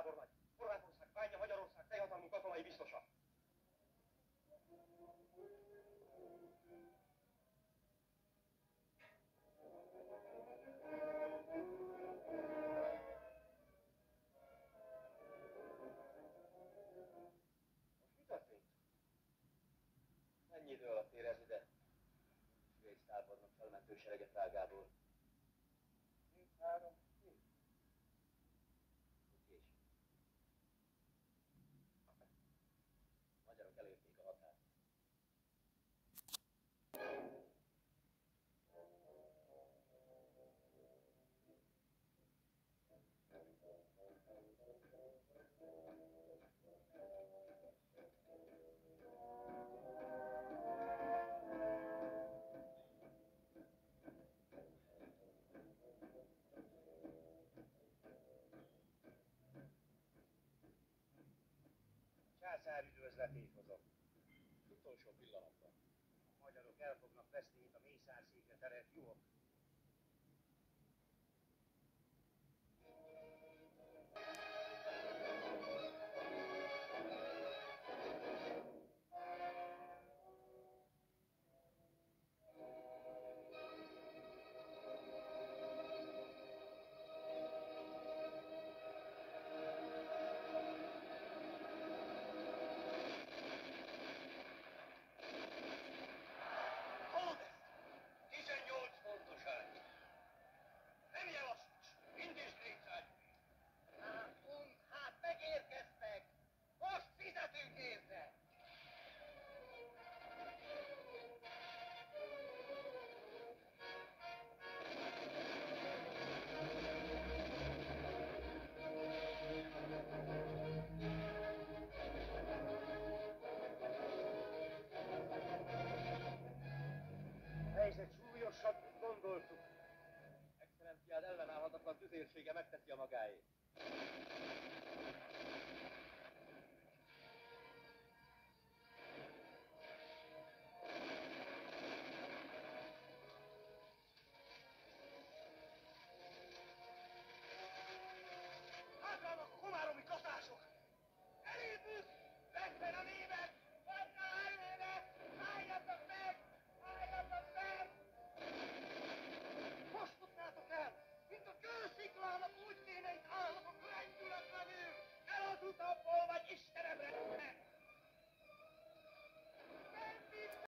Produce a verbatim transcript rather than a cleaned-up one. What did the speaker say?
tábornagy, Horvátország bánja Magyarország teljhatalmú katonai biztosa. Mennyi idő alatt érez ide? Svéd tábornok felmentő serege Prágából. Két-három hét. Késő. Magyarok elérték a határt. Császár üdvözletét hozom. Utolsó pillanatban. A magyarok el fognak veszni, mint a mészárszékre terelt juhok. tizennyolc pontosan. Nem Jellachich, indiszkrétság. Látunk, hát megérkeztek. Most fizetünk érte. Helyzet súlyosabb, mint gondoltuk. Excellenciád ellenállhatatlan tüzérsége megteszi a magáét. Hátrálnak a komáromi katások. Elépülsz, vedd a német, vedd rá elmének, álljatok meg, álljatok meg! Most futnátok el, mint a kősziklának úgy kéne itt állatok lendületlenül, eladutabbból vagy